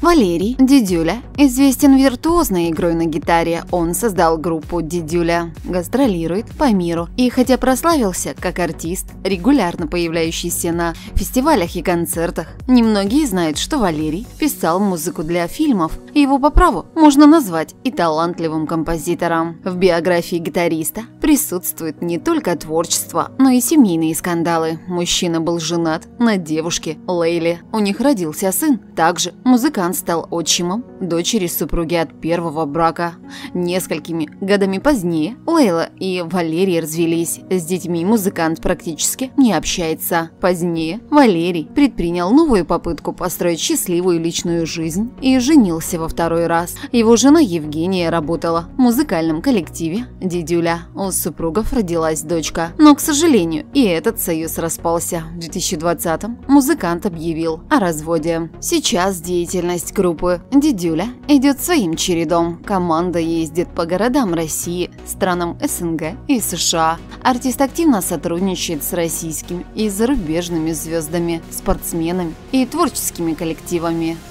Валерий Дидюля известен виртуозной игрой на гитаре. Он создал группу Дидюля, гастролирует по миру и хотя прославился как артист, регулярно появляющийся на фестивалях и концертах, немногие знают, что Валерий писал музыку для фильмов. Его по праву можно назвать и талантливым композитором. В биографии гитариста присутствует не только творчество, но и семейные скандалы. Мужчина был женат на девушке Лейле. У них родился сын. Также музыкант стал отчимом дочери супруги от первого брака. Несколькими годами позднее Лейла и Валерий развелись. С детьми музыкант практически не общается. Позднее Валерий предпринял новую попытку построить счастливую личную жизнь и женился во второй раз. Его жена Евгения работала в музыкальном коллективе Дидюля. У супругов родилась дочка. Но, к сожалению, и этот союз распался. В 2020-м музыкант объявил о разводе. Сейчас деятельность группы Дидюля идет своим чередом. Команда ездит по городам России, странам СНГ и США. Артист активно сотрудничает с российскими и зарубежными звездами, спортсменами и творческими коллективами.